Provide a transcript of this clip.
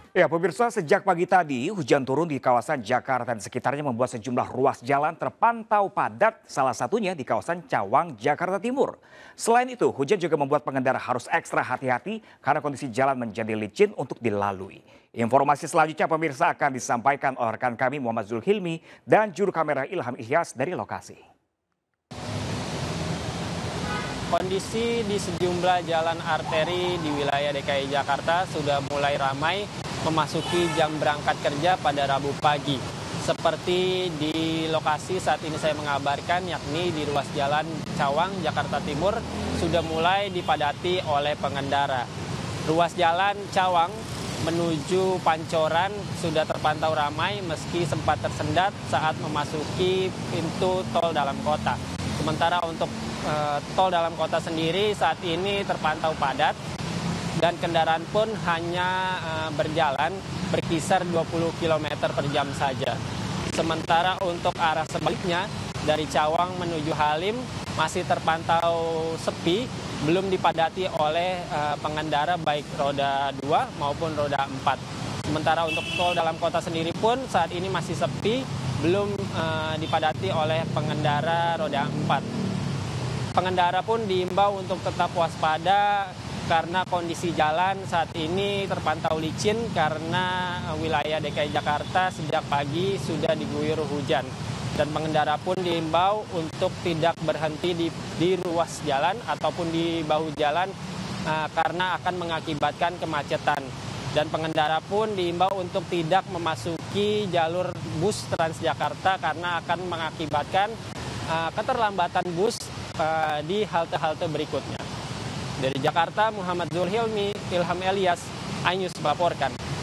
Ya, pemirsa, sejak pagi tadi hujan turun di kawasan Jakarta dan sekitarnya membuat sejumlah ruas jalan terpantau padat, salah satunya di kawasan Cawang, Jakarta Timur. Selain itu, hujan juga membuat pengendara harus ekstra hati-hati karena kondisi jalan menjadi licin untuk dilalui. Informasi selanjutnya pemirsa akan disampaikan oleh rekan kami Muhammad Zulhilmi dan juru kamera Ilham Ihyas dari lokasi. Kondisi di sejumlah jalan arteri di wilayah DKI Jakarta sudah mulai ramai memasuki jam berangkat kerja pada Rabu pagi. Seperti di lokasi saat ini saya mengabarkan, yakni di ruas jalan Cawang, Jakarta Timur, sudah mulai dipadati oleh pengendara. Ruas jalan Cawang menuju Pancoran sudah terpantau ramai meski sempat tersendat saat memasuki pintu tol dalam kota. Sementara untuk tol dalam kota sendiri saat ini terpantau padat dan kendaraan pun hanya berjalan berkisar 20 km per jam saja. Sementara untuk arah sebaliknya dari Cawang menuju Halim masih terpantau sepi, belum dipadati oleh pengendara baik roda 2 maupun roda 4. Sementara untuk tol dalam kota sendiri pun saat ini masih sepi, belum dipadati oleh pengendara roda 4. Pengendara pun diimbau untuk tetap waspada karena kondisi jalan saat ini terpantau licin karena wilayah DKI Jakarta sejak pagi sudah diguyur hujan. Dan pengendara pun diimbau untuk tidak berhenti di ruas jalan ataupun di bahu jalan karena akan mengakibatkan kemacetan. Dan pengendara pun diimbau untuk tidak memasuki jalur bus Transjakarta karena akan mengakibatkan keterlambatan bus di halte-halte berikutnya. Dari Jakarta, Muhammad Zulhilmi, Ilham Ilyas, iNews melaporkan.